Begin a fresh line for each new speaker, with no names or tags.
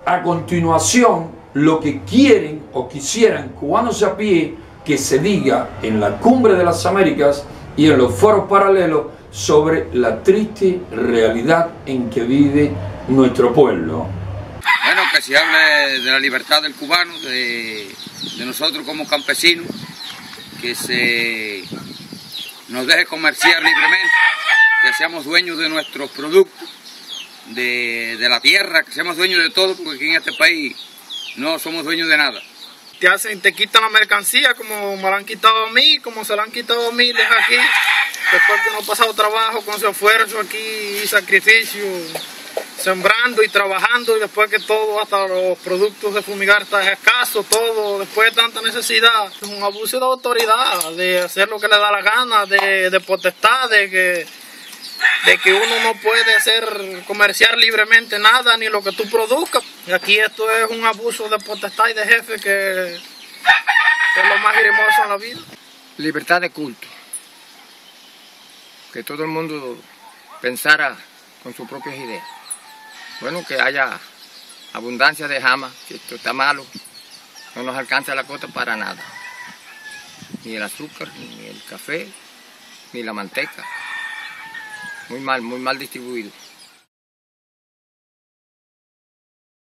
a continuación lo que quieren o quisieran cubanos a pie que se diga en la Cumbre de las Américas y en los foros paralelos sobre la triste realidad en que vive nuestro pueblo.
Bueno, que se hable de la libertad del cubano, de nosotros como campesinos, que se nos deje comerciar libremente, que seamos dueños de nuestros productos, de la tierra, que seamos dueños de todo, porque aquí en este país no somos dueños de nada.
Te quitan la mercancía como me la han quitado a mí, como se la han quitado a miles aquí, después que no he pasado trabajo con su esfuerzo aquí y sacrificio, sembrando y trabajando, y después que todo, hasta los productos de fumigar están escasos, todo, después de tanta necesidad. Es un abuso de autoridad, de hacer lo que le da la gana, de potestad, de que uno no puede comerciar libremente nada, ni lo que tú produzcas. Y aquí esto es un abuso de potestad y de jefe que es lo más hermoso en la vida.
Libertad de culto. Que todo el mundo pensara con sus propias ideas. Bueno, que haya abundancia de jama, que esto está malo, no nos alcanza la cuota para nada. Ni el azúcar, ni el café, ni la manteca. Muy mal distribuido.